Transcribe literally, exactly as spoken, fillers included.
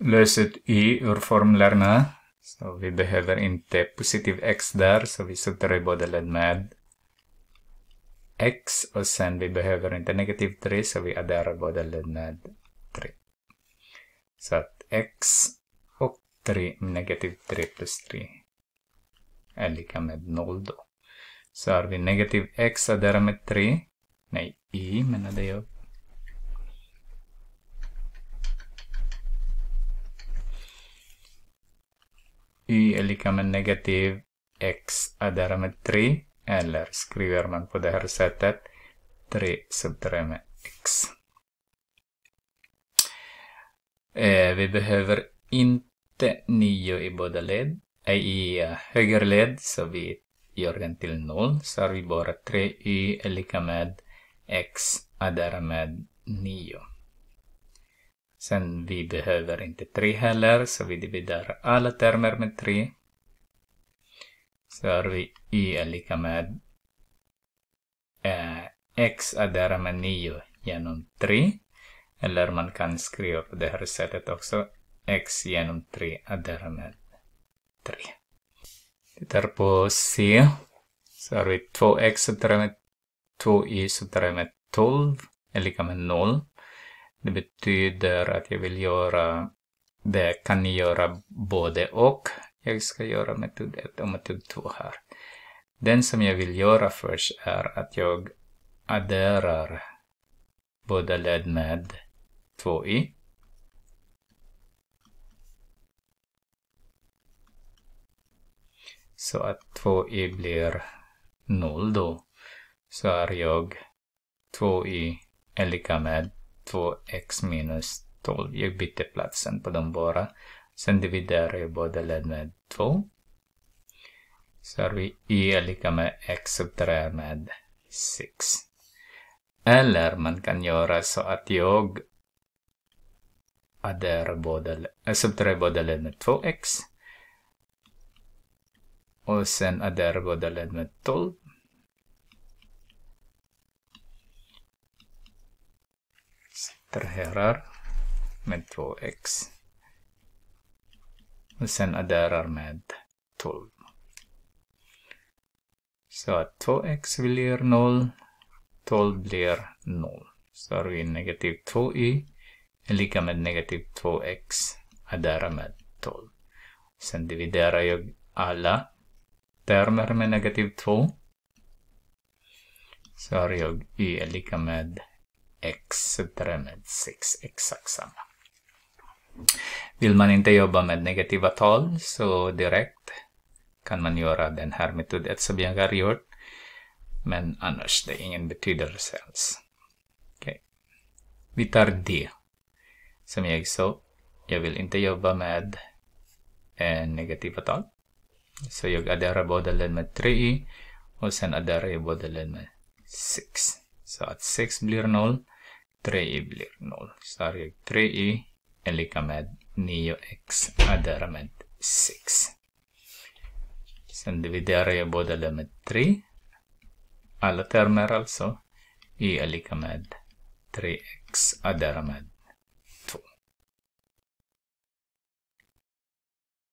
lös ut y ur formlerna. Så vi behöver inte positiv x där, så vi sätter i båda led med x. Och sen vi behöver inte negativ tre, så vi adderar båda led med tre. Så att x och tre, negativ tre plus tre är lika med noll då. Så har vi negativ x adderar med tre. Nej, y menade jag. Y är lika med negativ x adderar med tre. Eller skriver man på det här sättet. tre subtraherar med x. Eh, vi behöver inte nio i båda led. Eh, I uh, höger led, så vi gör den till noll. Så har vi bara tre y är lika med x adderar med nio. Sen vi behöver inte tre heller, så vi dividerar alla termer med tre. Så har vi y är lika med eh, x adderar med nio genom tre. Eller man kan skriva på det här sättet också. X genom tre adderar med tre. Tittar på C. Så har vi två x subtraherar med två y subtraherar med tolv. Är lika med noll. Det betyder att jag vill göra, det kan ni göra både och. Jag ska göra metod ett och metod två här. Den som jag vill göra först är att jag adderar båda led med två y. Så att två y blir noll då. Så har jag två y är lika med två x minus tolv. Jag byter platsen på dem bara. Sen dividerar jag båda led med två. Så har vi y är lika med x subtraherar med sex. Eller man kan göra så att jag adderar båda, subtraherar båda led med två x. Och sen adderar båda led med tolv. Subtraherar med två x. Och sen adderar med tolv. Så att två x blir noll. tolv blir noll. Så har vi negativ två y är lika med negativ två x adderar med tolv. Sen dividerar jag alla termer med negativ två. Så har jag y är lika med x subtraherar med sex, exakt samma. Vill man inte jobba med negativa tal så direkt kan man göra den här metoden som jag har gjort. Men annars det är ingen betydelse alls. Okay. Vi tar D. Som jag sa, jag vill inte jobba med eh, negativa tal. Så jag adderar båda led med tre y. Och sen adderar jag båda led med sex. Så att sex blir noll. tre y blir noll. Så har jag tre y är lika med nio x adderar med sex. Sen dividerar jag båda led med tre. Alla termer alltså. Y är lika med tre x adderar med